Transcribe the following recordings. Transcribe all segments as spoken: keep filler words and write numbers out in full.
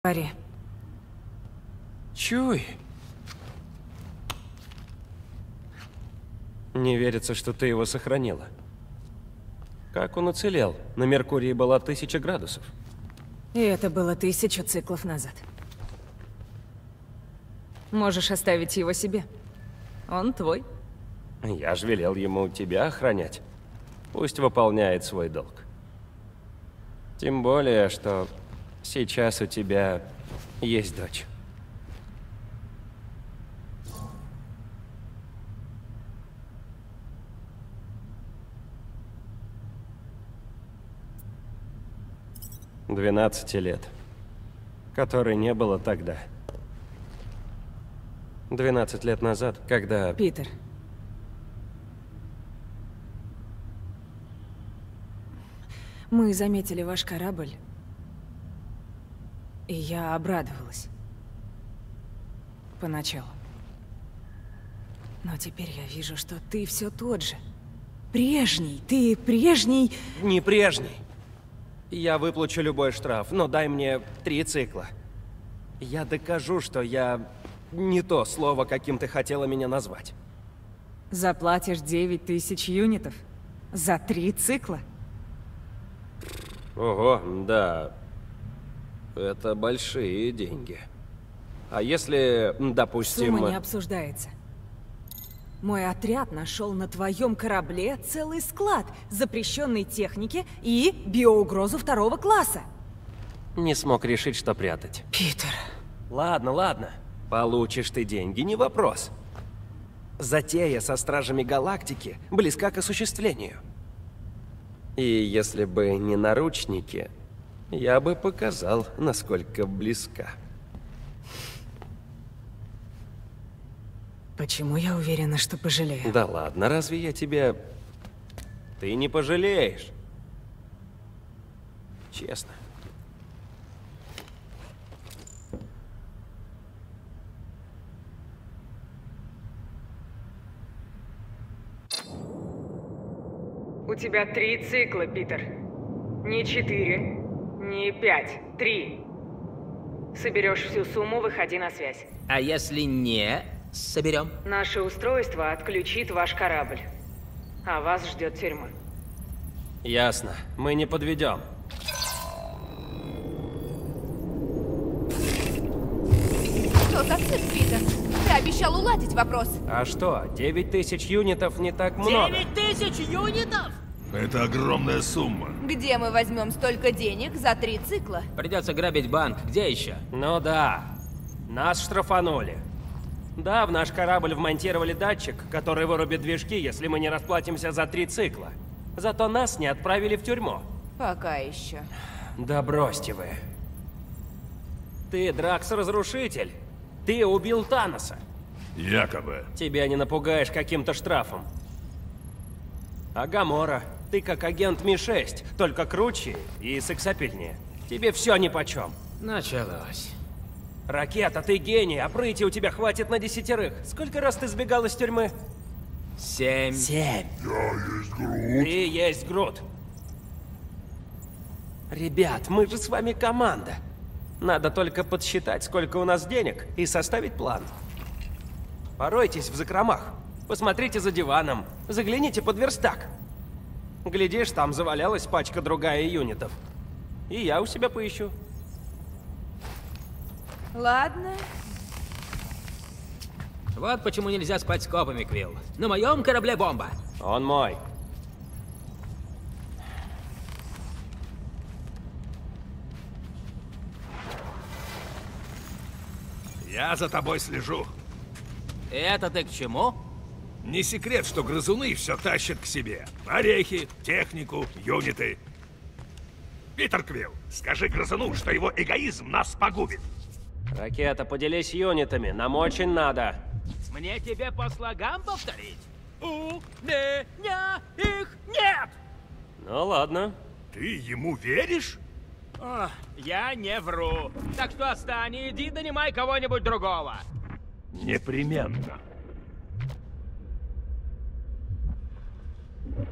Говори. Чуй. Не верится, что ты его сохранила. Как он уцелел? На Меркурии была тысяча градусов. И это было тысячу циклов назад. Можешь оставить его себе. Он твой. Я ж велел ему тебя охранять. Пусть выполняет свой долг. Тем более, что сейчас у тебя есть дочь. Двенадцати лет. Которой не было тогда. Двенадцать лет назад, когда... Питер. Мы заметили ваш корабль. И я обрадовалась. Поначалу. Но теперь я вижу, что ты все тот же. Прежний. Ты прежний... Не прежний. Я выплачу любой штраф, но дай мне три цикла. Я докажу, что я не то слово, каким ты хотела меня назвать. Заплатишь девять тысяч юнитов? За три цикла? Ого, да. Это большие деньги. А если, допустим... Сумма не обсуждается. Мой отряд нашел на твоем корабле целый склад запрещенной техники и биоугрозу второго класса. Не смог решить, что прятать. Питер. Ладно, ладно. Получишь ты деньги, не вопрос. Затея со Стражами Галактики близка к осуществлению. И если бы не наручники, я бы показал, насколько близка. Почему я уверена, что пожалею? Да ладно, разве я тебе... Ты не пожалеешь. Честно. У тебя три цикла, Питер. Не четыре, не пять, три. Соберешь всю сумму, выходи на связь. А если не соберем? Наше устройство отключит ваш корабль. А вас ждет тюрьма. Ясно. Мы не подведем. Что за цирк, Питер? Ты обещал уладить вопрос. А что, девять тысяч юнитов не так много? Девять тысяч юнитов? Это огромная сумма. Где мы возьмем столько денег за три цикла? Придется грабить банк. Где еще? Ну да. Нас штрафанули. Да, в наш корабль вмонтировали датчик, который вырубит движки, если мы не расплатимся за три цикла. Зато нас не отправили в тюрьму. Пока еще. Да бросьте вы. Ты, Дракс-разрушитель. Ты убил Таноса. Якобы. Тебя не напугаешь каким-то штрафом. А Гамора, ты как агент Ми шесть, только круче и сексапильнее. Тебе все нипочем. Началось. Ракета, ты гений, а прыти у тебя хватит на десятерых. Сколько раз ты сбегал из тюрьмы? Семь. Семь. Я есть Грут. Ты есть Грут. Ребят, мы же с вами команда. Надо только подсчитать, сколько у нас денег, и составить план. Поройтесь в закромах. Посмотрите за диваном. Загляните под верстак. Глядишь, там завалялась пачка другая юнитов. И я у себя поищу. Ладно. Вот почему нельзя спать с копами, Квилл. На моем корабле бомба. Он мой. Я за тобой слежу. Это ты к чему? Не секрет, что грызуны все тащат к себе. Орехи, технику, юниты. Питер Квилл, скажи грызуну, что его эгоизм нас погубит. Ракета, поделись юнитами. Нам очень надо. Мне тебе по слогам повторить? У меня их нет! Ну ладно. Ты ему веришь? О, я не вру. Так что отстань и иди донимай кого-нибудь другого. Непременно.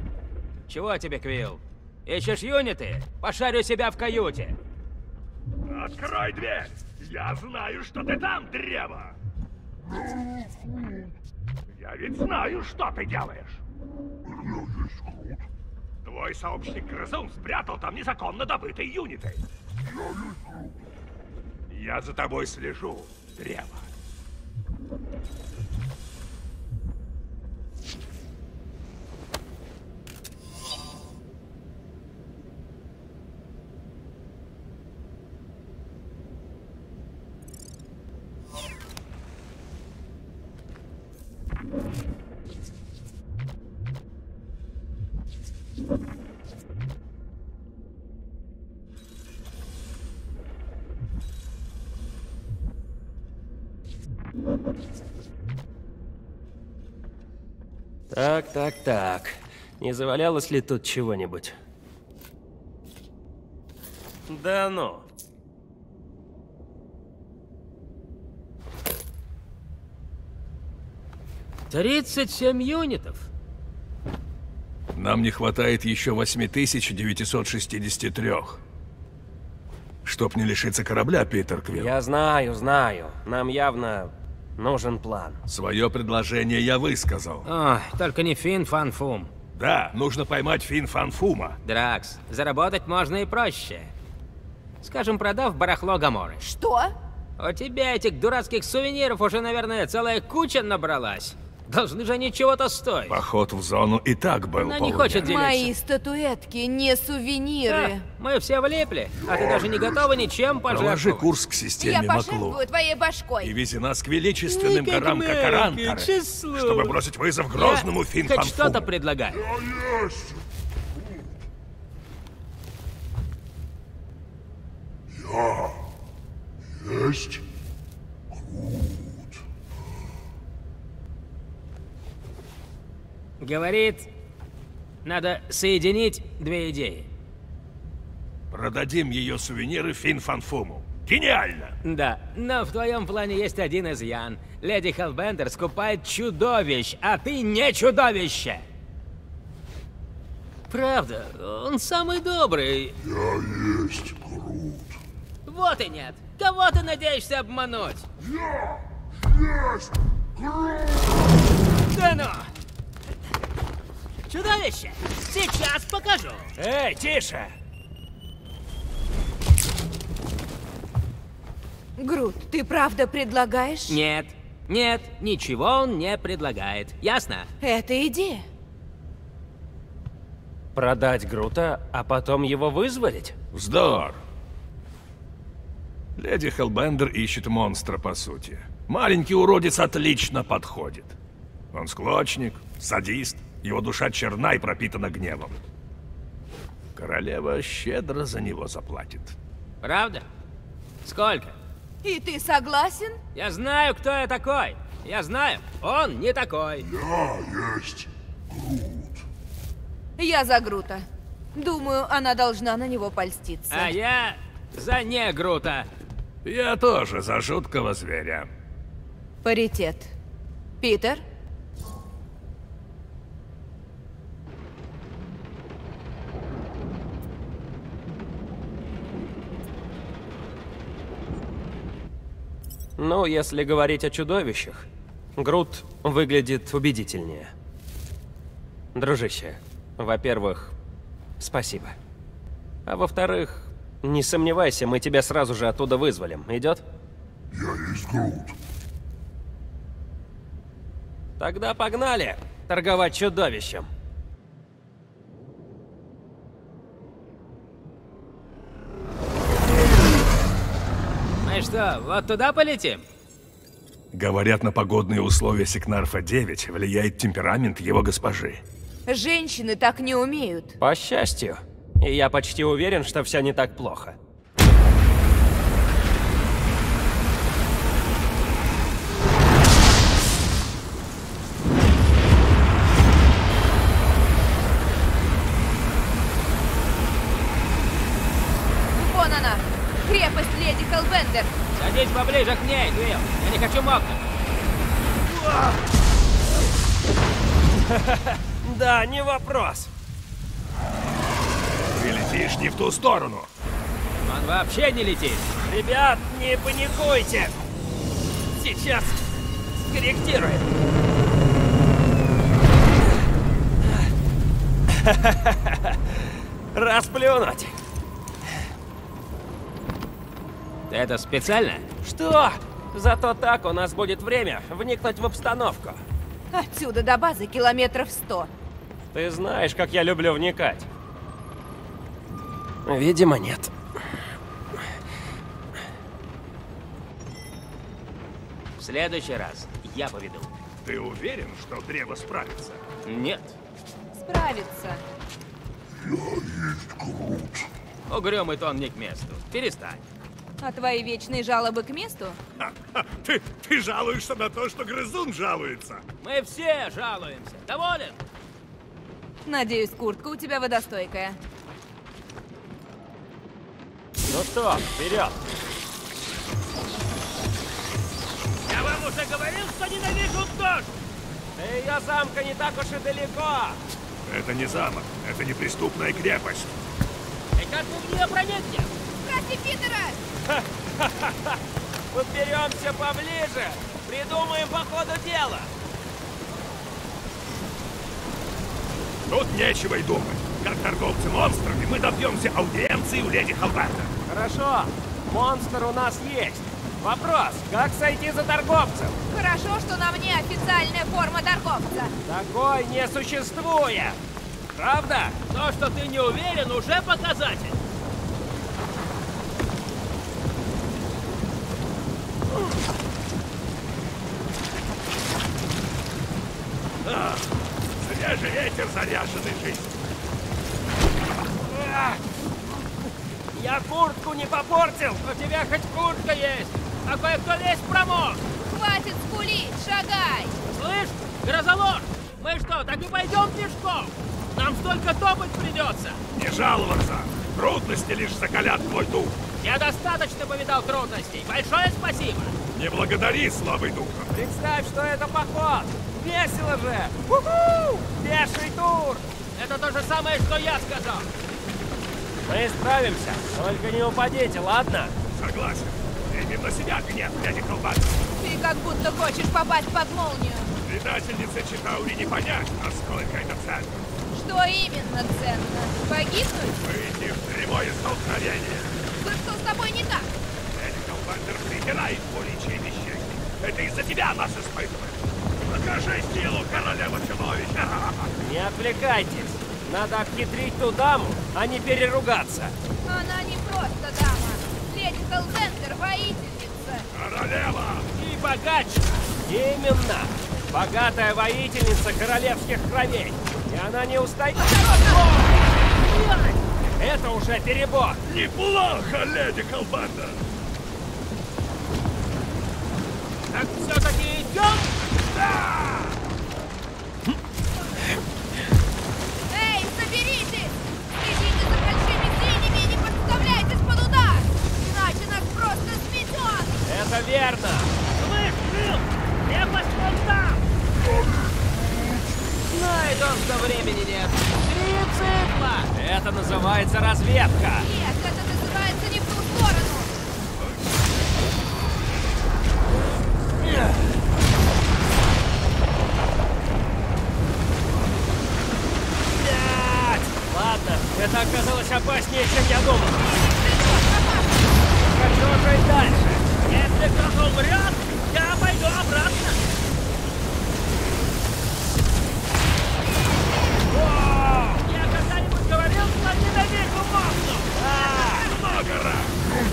Чего тебе, Квилл? Ищешь юниты? Пошарю себя в каюте. Открой дверь! Я знаю, что ты там, древо! Я ведь знаю, что ты делаешь! Твой сообщник Грызун спрятал там незаконно добытые юниты. Я за тобой слежу, древо. Так, так, так. Не завалялось ли тут чего-нибудь? Да ну. тридцать семь юнитов. Нам не хватает еще восемь тысяч девятьсот шестьдесят три. Чтоб не лишиться корабля, Питер Квилл. Я знаю, знаю. Нам явно нужен план. Свое предложение я высказал. Ой, только не Фин Фан Фум. Да, нужно поймать Фин Фан Фума. Дракс, заработать можно и проще. Скажем, продав барахло Гаморы. Что? У тебя этих дурацких сувениров уже, наверное, целая куча набралась. Должны же они чего-то стоить. Поход в зону и так был Она не полумер. хочет делиться. Мои статуэтки не сувениры. Да, мы все влипли, а ты даже не готова ничем Проложи пожертвовать. курс к Я системе Маклу. пожертвую твоей И башкой. вези нас к величественным Никак горам маленькое Какаранкары, число. чтобы бросить вызов грозному Я Фин хоть Фан что-то Фуму. предлагаю. Есть? Говорит, надо соединить две идеи. Продадим ее сувениры Фин Фан Фуму. Гениально! Да, но в твоем плане есть один изъян. Леди Хеллбендер скупает чудовищ, а ты не чудовище! Правда, он самый добрый. Я есть Грут. Вот и нет. Кого ты надеешься обмануть? Я есть Грут! Да ну! Чудовище! Сейчас покажу! Эй, тише! Грут, ты правда предлагаешь? Нет, нет, ничего он не предлагает. Ясно? Это идея. Продать Грута, а потом его вызволить? Вздор! Леди Хеллбендер ищет монстра, по сути. Маленький уродец отлично подходит. Он склочник, садист, его душа черна и пропитана гневом. Королева щедро за него заплатит. Правда? Сколько? И ты согласен? Я знаю, кто я такой. Я знаю, он не такой. Я есть Грут. Я за Грута. Думаю, она должна на него польститься. А я за негрута. Я тоже за жуткого зверя. Паритет. Питер? Ну, если говорить о чудовищах, Грут выглядит убедительнее. Дружище, во-первых, спасибо. А во-вторых, не сомневайся, мы тебя сразу же оттуда вызволим. Идет? Я есть Грут. Тогда погнали торговать чудовищем. Мы что, вот туда полетим? Говорят, на погодные условия Секнарфа девять влияет темперамент его госпожи. Женщины так не умеют. По счастью. И я почти уверен, что все не так плохо. Вон она! Крепость леди Хеллбендер! Садись поближе к ней, Квилл. Я не хочу мокнуть. Да, не вопрос. Ты летишь не в ту сторону. Он вообще не летит. Ребят, не паникуйте! Сейчас скорректируем. Расплюнуть. Ты это специально? Что? Зато так у нас будет время вникнуть в обстановку. Отсюда до базы километров сто. Ты знаешь, как я люблю вникать. Видимо, нет. В следующий раз я поведу. Ты уверен, что древо справится? Нет. Справится. Я есть Грут. Угрюмый тон не к месту. Перестань. А твои вечные жалобы к месту? Ха, ты, ты жалуешься на то, что грызун жалуется. Мы все жалуемся. Доволен? Надеюсь, куртка у тебя водостойкая. Ну что, вперед! Я вам уже говорил, что ненавижу дождь! До ее замка не так уж и далеко! Это не замок, это неприступная крепость. И как мы в нее проникнем? Спроси Питера! Подберемся поближе, придумаем по ходу дела. Тут нечего и думать. Как торговцы монстрами мы добьемся аудиенции у леди Халберта. Хорошо, монстр у нас есть. Вопрос, как сойти за торговцем? Хорошо, что на мне официальная форма торговца. Такой не существует. Правда? То, что ты не уверен, уже показатель. А, свежий ветер, заряженный жизнью. А! Я куртку не попортил. У тебя хоть куртка есть, а кое-кто весь промок. Хватит скулить, шагай! Слышь, грозолор, мы что, так и пойдем пешком? Нам столько топать придется. Не жаловаться. Трудности лишь закалят твой дух. Я достаточно повидал трудностей. Большое спасибо. Не благодари слабый духом. Представь, что это поход. Весело же. Уху! Пеший тур. Это то же самое, что я сказал. Мы справимся. Только не упадите, ладно? Согласен. Примем на себя гнев леди Халберта. Ты как будто хочешь попасть под молнию. Предательнице Читаури не понять, насколько это ценно. Что именно ценно? Погибнуть? Выйти в прямое столкновение. Да что с тобой не так? Леди Халберта притирает двуличие вещей. Это из-за тебя нас испытывает. Покажи силу королевы чудовища. Не отвлекайтесь. Надо обхитрить ту даму, а не переругаться. Она не просто дама. Леди Хеллбендер — воительница. Королева! И богаче. Именно. Богатая воительница королевских кровей. И она не устоит. Это уже перебор. Неплохо, леди Халберта. Так все-таки идем? Да! Эй, соберитесь! Следите за большими синями и не подставляйтесь под удар! Иначе нас просто сметет! Это верно. Слышь, Фил, крепость вон там! Знает он, что времени нет. Три цикла! Это называется разведка. Нет, это называется не в ту сторону! Блядь! Ладно, это оказалось опаснее, чем я думал. Хочу жить дальше. Если кто-то умрет, я пойду обратно. Я когда-нибудь говорил, что ненавижу монстров? А, Много раз!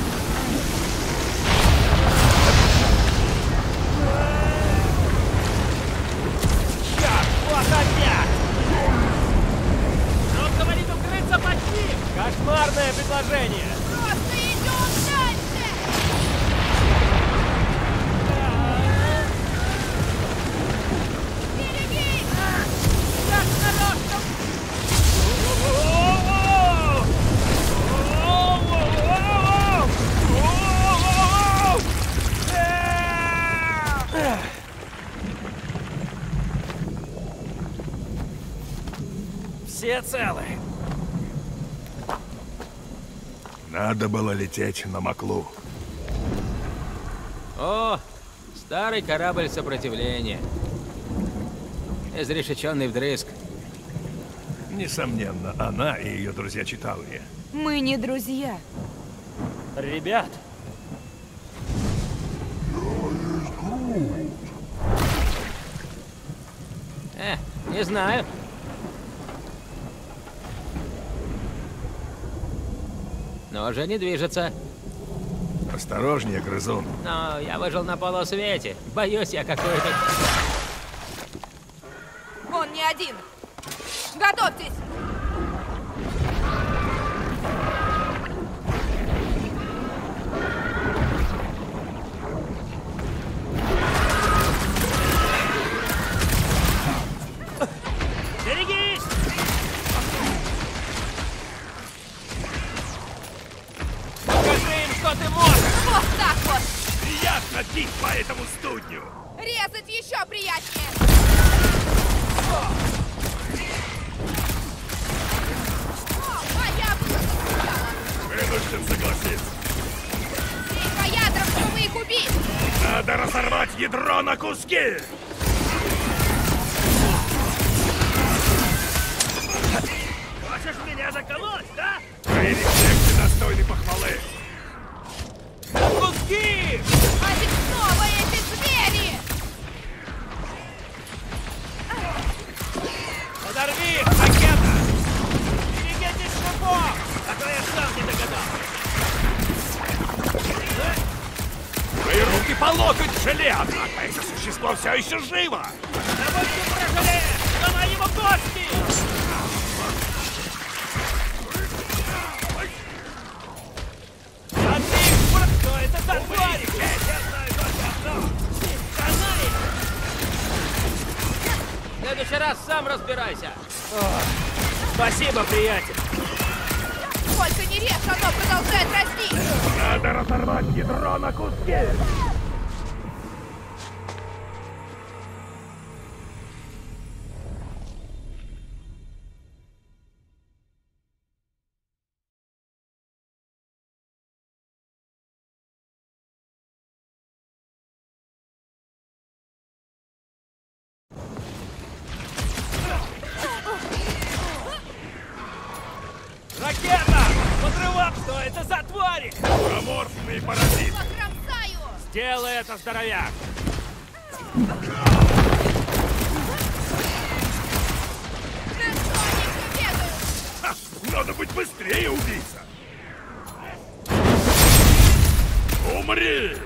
черт, вот опять! Он говорит укрыться под ним. Кошмарное предложение. Просто идем дальше! Береги! Как нарочно. Все целы. Надо было лететь на Маклу. О, старый корабль сопротивления. Изрешеченный вдрызг. Несомненно, она и ее друзья читалые. Мы не друзья. Ребят, Э, не знаю. Но уже не движется. Осторожнее, грызун. Но я выжил на полусвете. Боюсь я какой-то... Он не один. Готовьтесь! Берегись! Покажи им, что ты можешь! Вот так вот! Приятно бить по этому студню! Резать еще приятнее! О, моя была заскучала! Вынужден согласиться. Бей по ядрам, чтобы их убить! Надо разорвать ядро на куски! Хочешь меня заколоть, да? Твои рефлексы достойны похвалы. Куски! А ведь снова эти звери! Подорви их, ракета! Берегитесь шипов! А то я сам не догадался. Твои руки по локоть в желе, однако это существо все еще живо! Да будь ты прожалеешь! Ломай его кости! А ты, что это за тварь? Я знаю только одно! Канали! В следующий раз сам разбирайся! спасибо, приятель. Сколько не режь, оно продолжает расти! Надо разорвать ядро на куски! Ракета! Подрывай! Что это за твари? Аморфные паразиты! Покромсаю! Сделай это, здоровяк! На что они все бегают? Ха! Надо быть быстрее, убийца! Умри!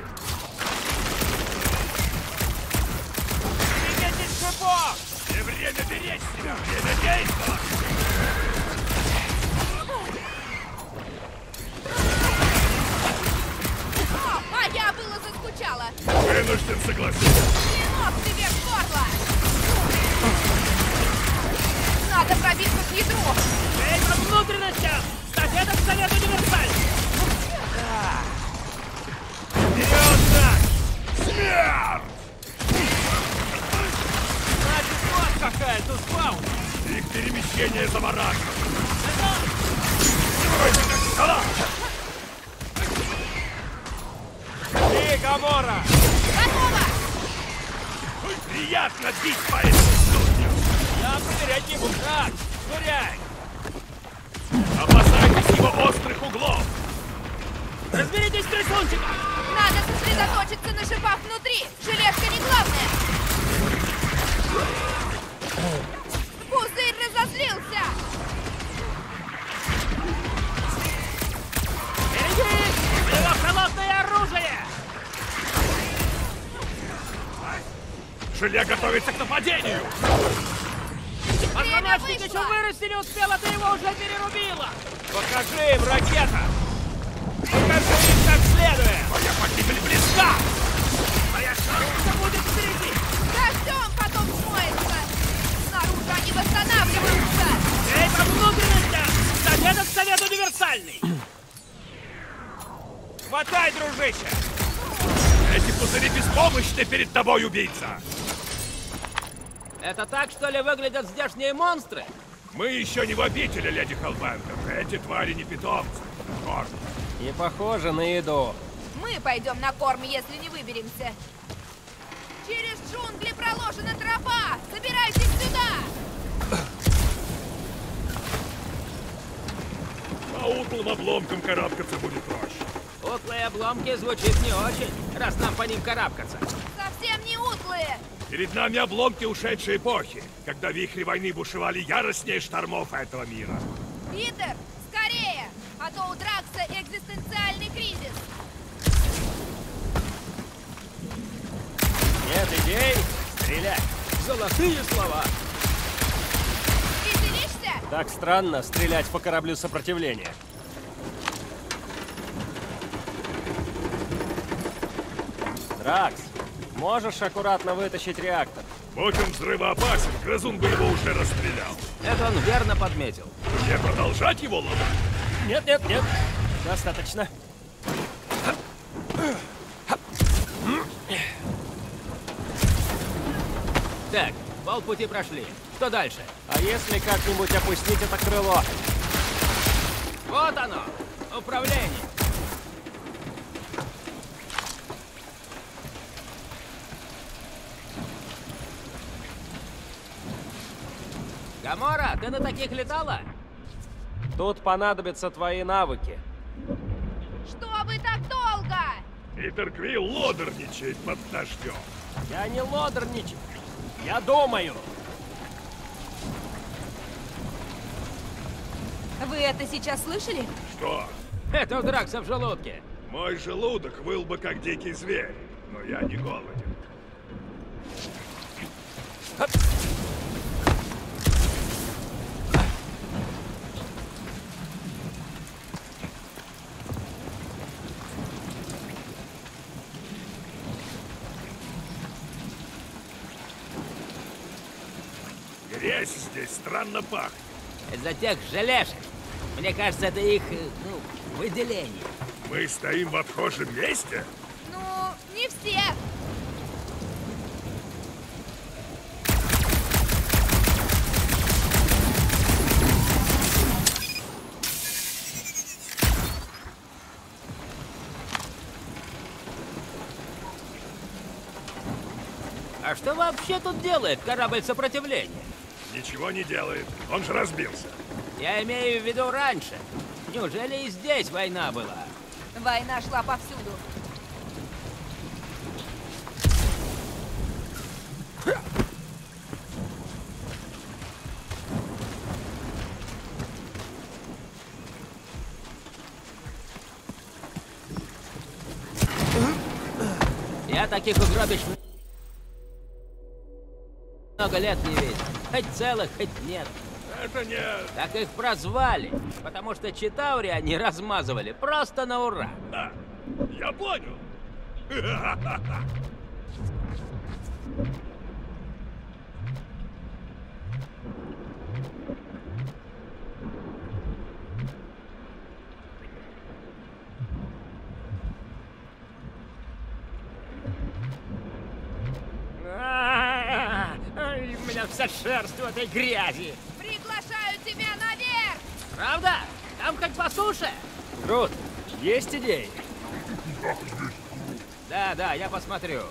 Берегитесь шипов! Не время беречь себя! Время действовать! О, а я было заскучала! Вынужден согласиться! Клинок тебе в горло! Надо пробиться к ядру! Эй, по внутренностям! Стафета к совету универсальный! Вперед, так! Смерть! Значит, вот какая тут фауна! Их перемещение завораживает! Ты, Гамора! Готово! Приятно бить по этому студню! Я проверять не буду! Так, швыряй! Опасайтесь его острых углов! Разберитесь с трясунчиком! Надо сосредоточиться на шипах внутри! Железка не главное! Пузырь разозлился! Берегись! У него холодное оружие! Желе готовится к нападению! Позвоночник вышло! еще вырасти не успела, ты его уже перерубила! Покажи им, ракета! Покажи им как следует! Моя погибель близка! Моя шарушка будет впереди! Дождем потом смоется! Снаружи они восстанавливаются! Эй, по внутренностям! Совет совет универсальный! Хватай, дружище! Эти пузыри беспомощны перед тобой, убийца! Это так, что ли, выглядят здешние монстры? Мы еще не в обители, леди Хеллбендер. Эти твари не питомцы. Горд. Не похоже на еду. Мы пойдем на корм, если не выберемся. Через джунгли проложена тропа! Собирайтесь сюда! По утлым обломкам карабкаться будет проще. Утлые обломки звучит не очень, раз нам по ним карабкаться. Совсем не утлые! Перед нами обломки ушедшей эпохи, когда вихри войны бушевали яростнее штормов этого мира. Питер, скорее! А то у Дракса экзистенциальный кризис. Нет идей? Стрелять. Золотые слова! Веселишься? Так странно стрелять по кораблю сопротивления. Дракс, можешь аккуратно вытащить реактор? Будь он взрывоопасен, грызун бы его уже расстрелял. Это он верно подметил. Мне продолжать его ломать? Нет, нет, нет. Достаточно. Так, полпути прошли. Что дальше? А если как-нибудь опустить это крыло? Вот оно! Управление! Гамора, ты на таких летала? Тут понадобятся твои навыки. Что вы так долго? Питер Квилл лодерничает под дождем. Я не лодерничаю. Я думаю. Вы это сейчас слышали? Что? Это у Дракса в желудке. Мой желудок выл бы как дикий зверь, но я не голоден. Грязь здесь странно пахнет. Из-за тех желешек. Мне кажется, это их, э, ну, выделение. Мы стоим в отхожем месте? Ну, не все. А что вообще тут делает корабль сопротивления? Ничего не делает. Он же разбился. Я имею в виду раньше. Неужели и здесь война была? Война шла повсюду. Я таких угробищ много лет не видел. Хоть целых, хоть нет. Это не... Так их прозвали, потому что Читаури они размазывали просто на ура. А, я понял. Ай, у меня вся шерсть в этой грязи. Приглашаю тебя наверх! Правда? Там как по суше? Крут, есть идеи? Да, да, я посмотрю.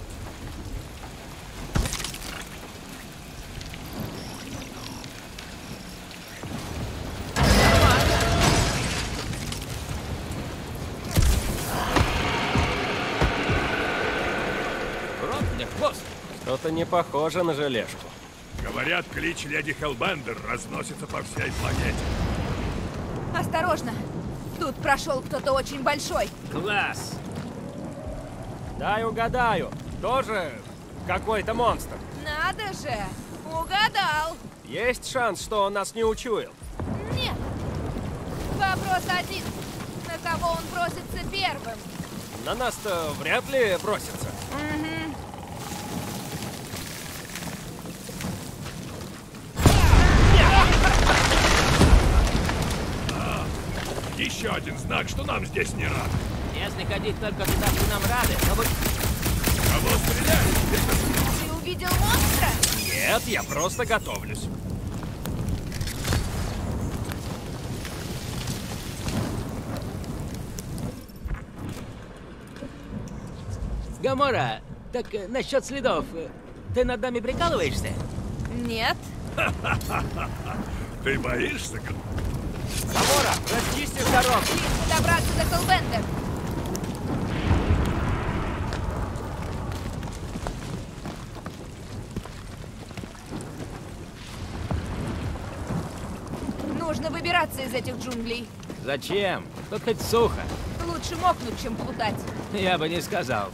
Рот мне хвост. Что-то не похоже на желешку. Говорят, клич леди Хеллбендер разносится по всей планете. Осторожно! Тут прошел кто-то очень большой. Класс. Дай угадаю. Тоже какой-то монстр. Надо же! Угадал! Есть шанс, что он нас не учуял? Нет! Вопрос один. На кого он бросится первым? На нас-то вряд ли бросится. Угу. Еще один знак, что нам здесь не рады. Если ходить только туда, где нам рады, то вы... Кого стрелять? Ты увидел монстра? Нет, я просто готовлюсь. Гамора, так э, насчет следов. э, Ты над нами прикалываешься? Нет. Ты боишься? Г- Гамора, расчистишь дорогу. Лишь добраться до Хеллбендер. Нужно выбираться из этих джунглей. Зачем? Тут хоть сухо. Лучше мокнуть, чем плутать. Я бы не сказал.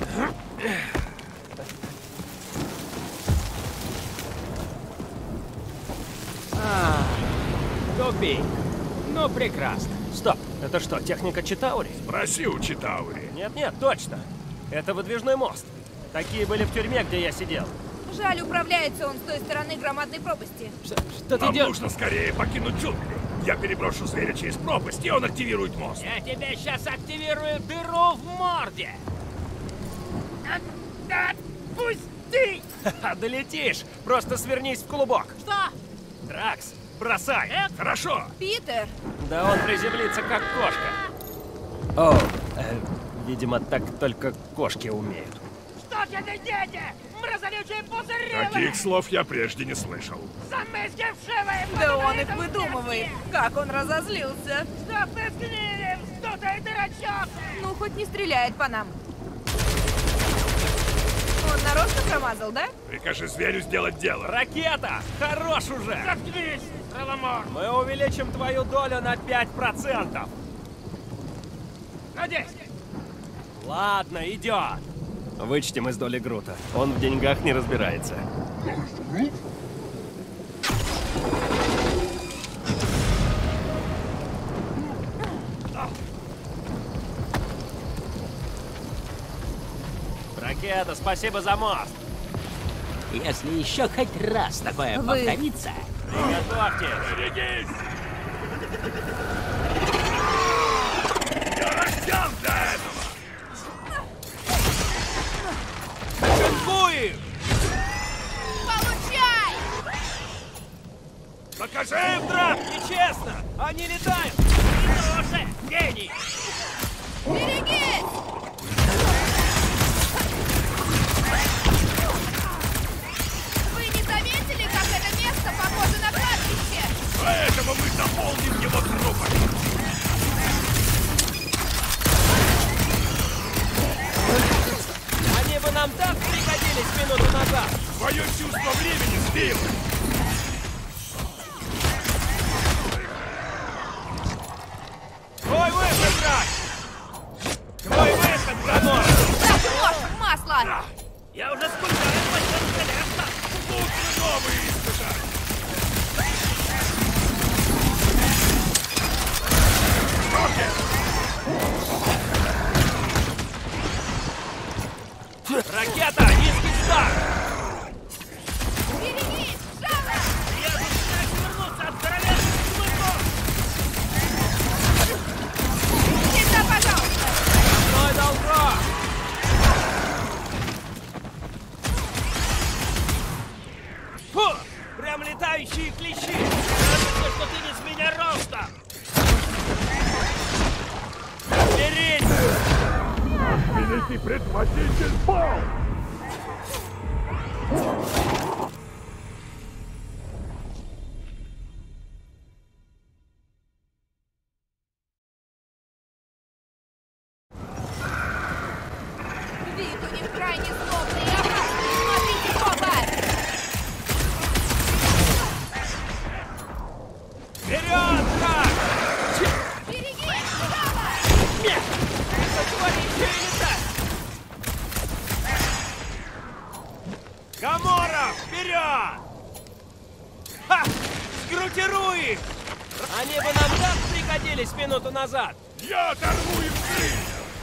А, тупик. Ну, прекрасно. Стоп, это что, техника Читаури? Спроси у Читаури. Нет-нет, точно. Это выдвижной мост. Такие были в тюрьме, где я сидел. Жаль, управляется он с той стороны громадной пропасти. Что, что ты Нам делаешь? нужно скорее покинуть джунгли. Я переброшу зверя через пропасть, и он активирует мост. Я тебе сейчас активирую дыру в морде. Отпусти! Ха-ха, долетишь! Просто свернись в клубок. Что? Дракс, бросай! Хорошо. Питер! Да он приземлится, как кошка. О, э, видимо, так только кошки умеют. Что тебе, дети? Мразолючие пузыревые! Таких слов я прежде не слышал. Замыслевшивые! Да он их выдумывает. Как он разозлился. Чтоб ты сгнили, вздутый дурачок! Ну, хоть не стреляет по нам. Он нарочно промазал, да? Прикажи зверю сделать дело. Ракета! Хорош уже! Заткнись, Травомор! Мы увеличим твою долю на пять процентов. На десять! Ладно, идет. Вычтем из доли Грута. Он в деньгах не разбирается. Ракета, спасибо за мост. Если еще хоть раз такое Вы- повторится... Приготовьтесь. Берегись! Я рожден для этого! Шинкуем! Получай! Покажи им Драк, нечестно! Они летают! Тоже гений! Берегись! Вы не заметили, как это место похоже на кладбище? Поэтому мы заполним его трупами. Они бы нам так пригодились минуту назад! Твое чувство времени сбило. Твой выход, Драк! Твой выход, Гамора! Так, ложь в масло! Я уже скучаю по этому колесу! Лучше новые испытать. Ракета, низкий старт! Берегись! Жало! Я заставляюсь вернуться от королевских клыков! Сюда, пожалуйста! Стой, долго! Фу! Прям летающие клещи! Кажется, что ты не с меня роста! Берись! Великий предводитель пал! Вид у них крайне злобный и опасный. Смотрите в оба! Вперед, Драк! Берегись! Жало! Нет! Это твари еще и летать! Гамора, вперед! Ха! Сгруппируй их! Они бы нам так пригодились минуту назад! Я оторву им крылья!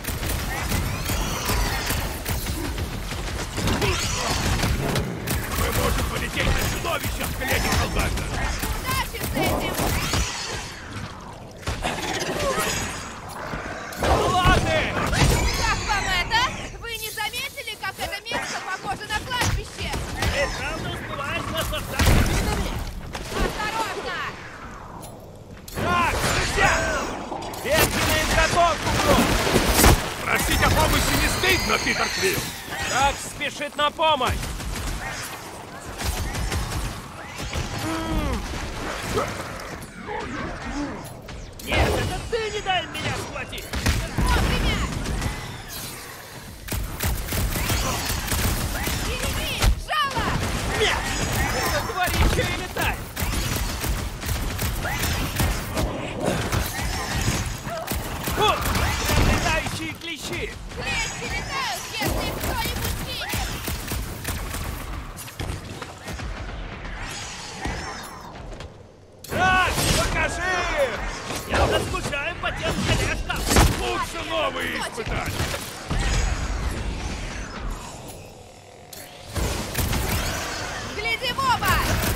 Мы можем полететь на чудовищах, леди Хеллбендер! Удачи с этим! Ладно! Как вам это? Вы не заметили, как это место похоже на кладбище? Ты правда успеваешь наслаждаться видами? Осторожно! Так, друзья! Ветки на изготовку, Грут! Квилл. Дракс спешит на помощь! Нет, это ты не дай меня схватить! Вовремя! Переби! Жало! Нет! Эта тварь еще и летает! Фу! Там летающие клещи! Клещи летают, если их кто-нибудь кинет! Так, покажи! Я уже скучаю по тем тележкам! Лучше новые испытать. Гляди в оба!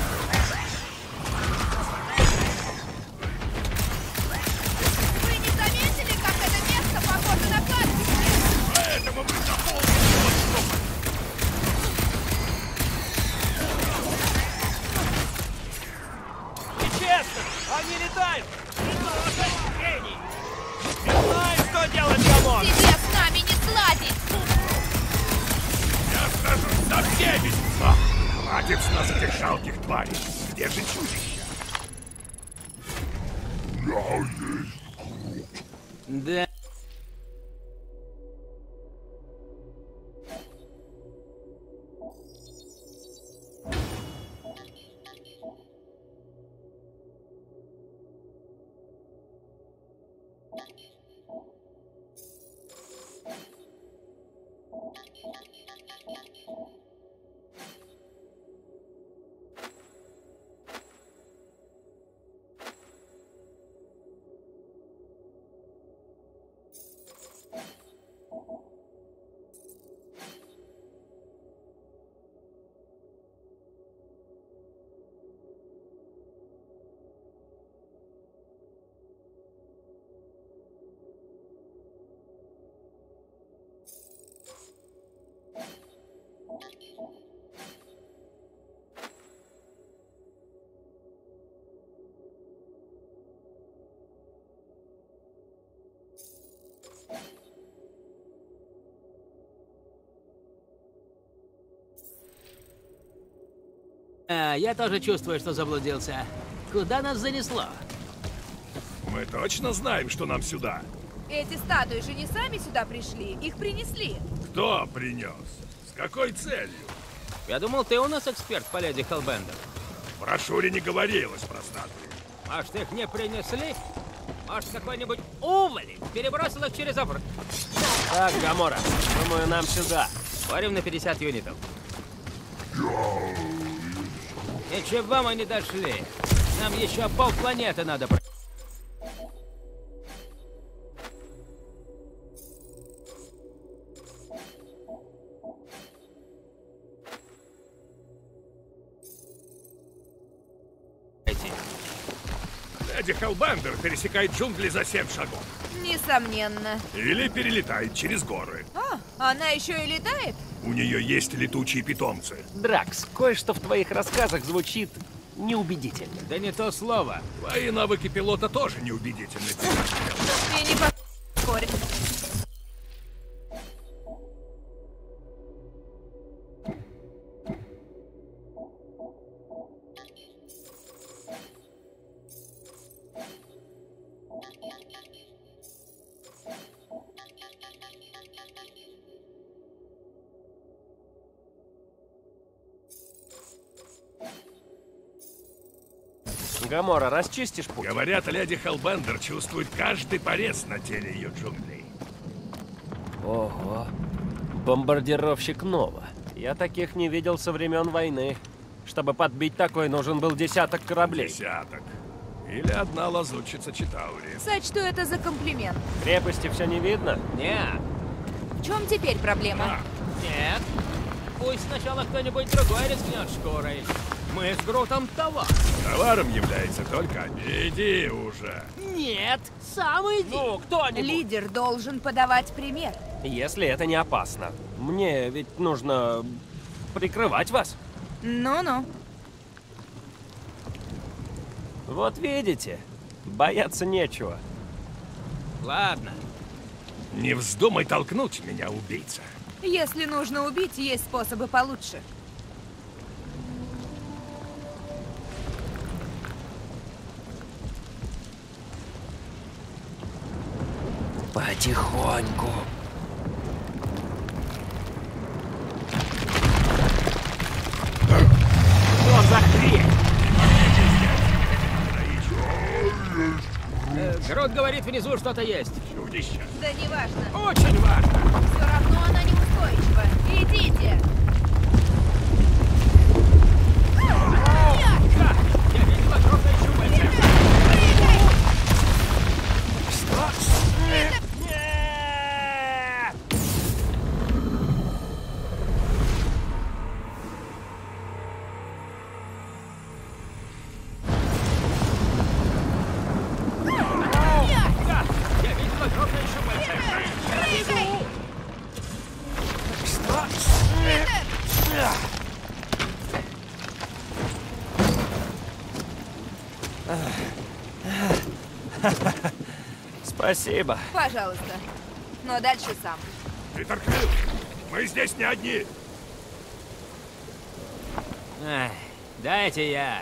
Вы не заметили, как это место похоже на кладбище? Поэтому мы заполним воздух. Нечестно! Они летают! Ты тоже гений! Не знаю, что делать, Гамор! Тебе с нами не сладить! Я сражусь со всеми! А, хватит с нас этих жалких тварей! Где же чудища? Я есть Крут. Да. А, я тоже чувствую, что заблудился. Куда нас занесло? Мы точно знаем, что нам сюда. Эти статуи же не сами сюда пришли, их принесли. Кто принес? С какой целью? Я думал, ты у нас эксперт по леди Хеллбендер. В брошюре не говорилось про статуи. Может, их не принесли? Может, какой-нибудь уволень перебросил их через обр... Так, Гамора, думаю, нам сюда. Спорим на пятьдесят юнитов. Ничего мы не дошли. Нам еще полпланеты надо про... Леди Хеллбендер пересекает джунгли за семь шагов. Несомненно. Или перелетает через горы. А, она еще и летает? У нее есть летучие питомцы. Дракс, кое-что в твоих рассказах звучит неубедительно. Да не то слово. Твои навыки пилота тоже неубедительны. И не поспорить. Гамора, расчистишь путь? Говорят, леди Хеллбендер чувствует каждый порез на теле ее джунглей. Ого. Бомбардировщик Нова. Я таких не видел со времен войны. Чтобы подбить такой, нужен был десяток кораблей. Десяток. Или одна лазутчица Читаури. Сочту это за комплимент. В крепости все не видно? Не, В чем теперь проблема? А, нет. Пусть сначала кто-нибудь другой рискнет шкурой. Мы с Грутом товар. товаром является только один. Иди уже. Нет, сам иди. Ну, кто-нибудь! Лидер должен подавать пример. Если это не опасно. Мне ведь нужно прикрывать вас. Ну-ну. Вот видите, бояться нечего. Ладно. Не вздумай толкнуть меня, убийца. Если нужно убить, есть способы получше. Потихоньку. Что за хрень? Э, Грот говорит, внизу что-то есть. Чудище. Да неважно. Очень важно. Все равно она неустойчива. Идите! Да, я видел огромное щупальце. Прыгай! Что? Нет! Да, я видел огромное щупальце. Прыгай! Что? Спасибо. Пожалуйста. Но дальше сам. Питер Квилл, мы здесь не одни. Эх, дайте я.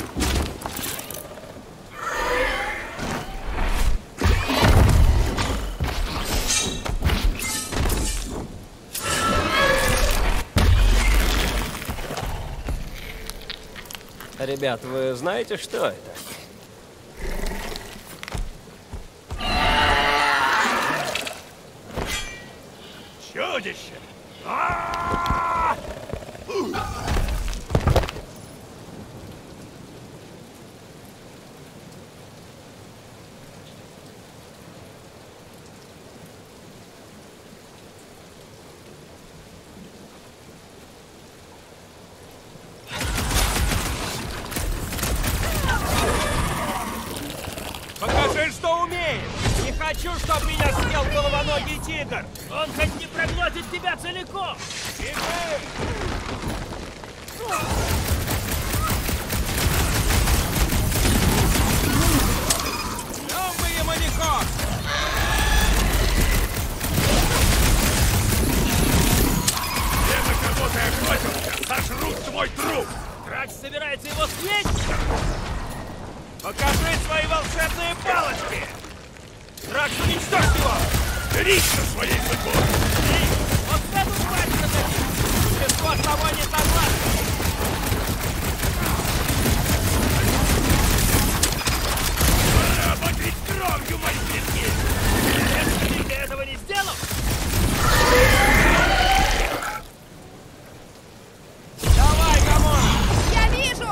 Ребят, вы знаете, что это? Чудище! А-а-а! Покажи, что умеешь! Не хочу, чтобы меня съел головоногий тигр! Он хоть не проглотит тебя целиком. Новые манекон! Те, на кого ты охотился, сожрут твой труп! Драч собирается его съесть? Покажи свои волшебные палочки! Дракс, уничтожь его! Берись со своей судьбой! Вот это хватит на таких! Существо с тобой не согласно! Пора обогреть кровью мои клинки! Если ты этого не сделал... Давай, Гамон! Я вижу!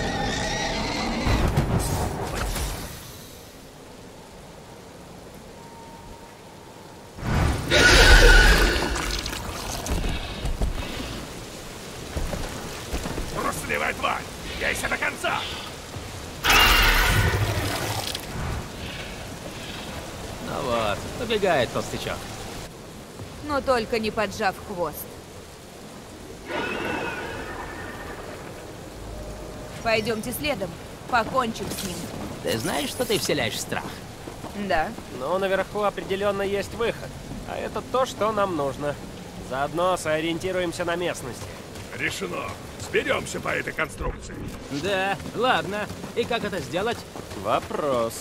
Трусливая тварь! Бейся до конца! Ну вот, убегает толстячок. Но только не поджав хвост. Пойдемте следом. Покончим с ним. Ты знаешь, что ты вселяешь страх? Да. Но наверху определенно есть выход. А это то, что нам нужно. Заодно сориентируемся на местности. Решено. Сберемся по этой конструкции. Да, ладно. И как это сделать? Вопрос.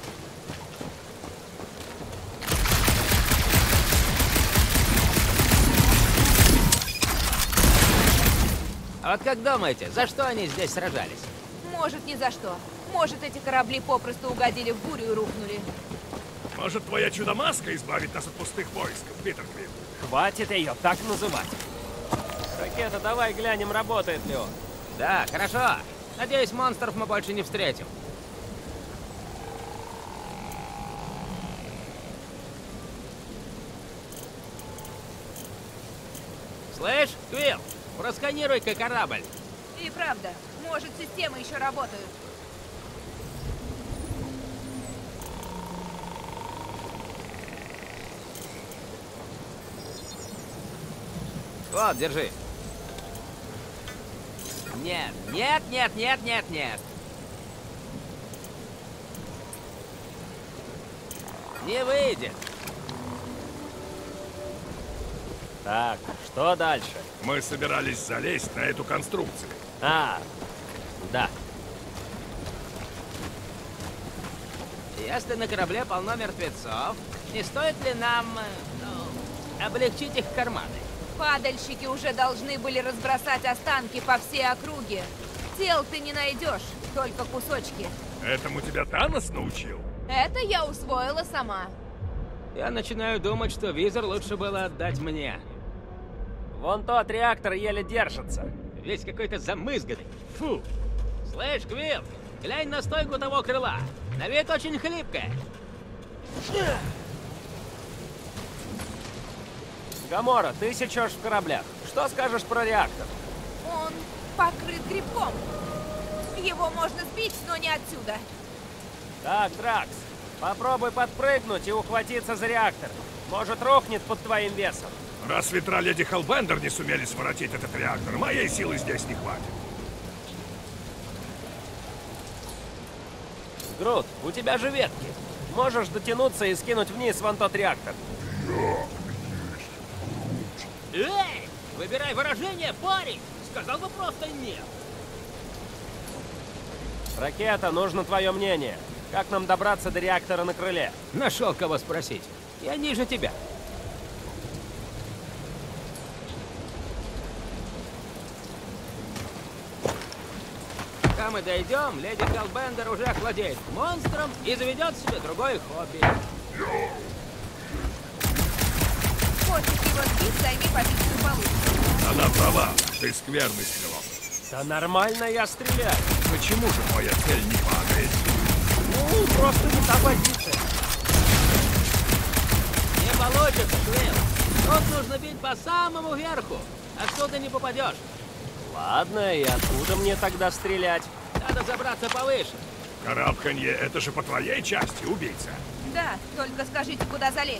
А вот как думаете, за что они здесь сражались? Может, ни за что. Может, эти корабли попросту угодили в бурю и рухнули. Может, твоя чудо-маска избавит нас от пустых поисков, Питер Квилл? Хватит ее так называть. Ракета, давай глянем, работает ли он. Да, хорошо. Надеюсь, монстров мы больше не встретим. Слышь, Квилл, просканируй-ка корабль. И правда, может, системы еще работают. Вот, держи. Нет, нет, нет, нет, нет, нет. Не выйдет. Так, что дальше? Мы собирались залезть на эту конструкцию. А, да. Если на корабле полно мертвецов, не стоит ли нам э, ну, облегчить их карманы? Падальщики уже должны были разбросать останки по всей округе. Тел ты не найдешь, только кусочки. Этому тебя Танос научил? Это я усвоила сама. Я начинаю думать, что визор лучше было отдать мне. Вон тот реактор еле держится. Весь какой-то замызганный. Фу! Слышь, Квилл, глянь на стойку того крыла. На вид очень хлипкая. Гамора, ты сечешь в кораблях. Что скажешь про реактор? Он покрыт грибком. Его можно сбить, но не отсюда. Так, Дракс, попробуй подпрыгнуть и ухватиться за реактор. Может, рухнет под твоим весом. Раз ветра леди Хеллбендер не сумели своротить этот реактор, моей силы здесь не хватит. Грут, у тебя же ветки. Можешь дотянуться и скинуть вниз вон тот реактор. Эй! Выбирай выражение, парень! Сказал бы просто нет. Ракета, нужно твое мнение. Как нам добраться до реактора на крыле? Нашел кого спросить. Я ниже тебя. Когда мы дойдем, леди Хеллбендер уже охладеет монстром и заведет себе другое хобби. Хочешь его сбить, займи позицию получше. Она права, ты скверный стрелок. Да нормально я стреляю. Почему же моя цель не падает? Ну, просто не та позиция. Не получится, Квилл. Тут нужно бить по самому верху. Отсюда не попадешь. Ладно, и откуда мне тогда стрелять? Надо забраться повыше. Карабканье, это же по твоей части, убийца. Да, только скажите, куда залезть.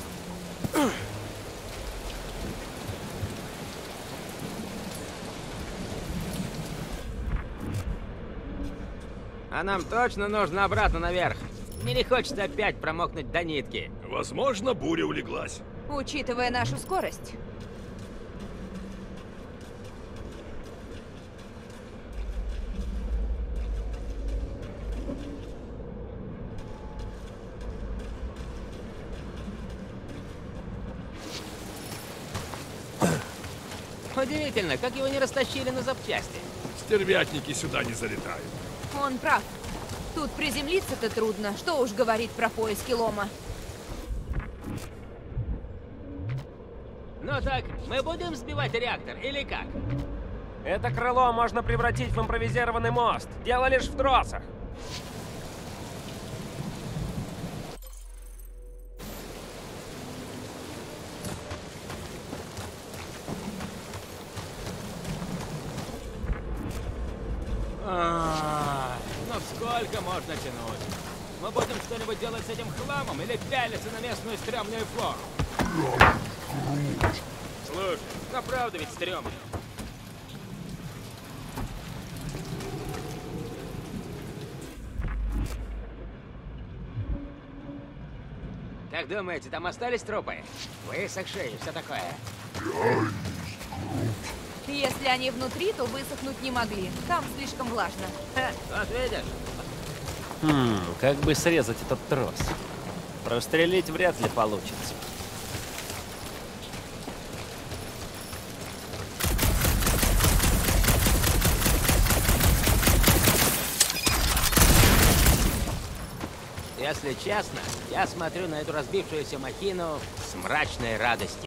А нам точно нужно обратно наверх. Мне не хочется опять промокнуть до нитки. Возможно, буря улеглась. Учитывая нашу скорость. Удивительно, как его не растащили на запчасти. Стервятники сюда не залетают. Он прав. Тут приземлиться-то трудно. Что уж говорить про поиски лома. Ну так, мы будем сбивать реактор или как? Это крыло можно превратить в импровизированный мост. Дело лишь в тросах. А, ну сколько можно тянуть? Мы будем что-нибудь делать с этим хламом или пялиться на местную стрёмную флору? Слушай, ну правда ведь стрёмно. Как думаете, там остались трупы? Высохшие и все такое. Если они внутри, то высохнуть не могли. Там слишком влажно. Ха, вот видишь? Хм, как бы срезать этот трос? Прострелить вряд ли получится. Если честно, я смотрю на эту разбившуюся махину с мрачной радостью.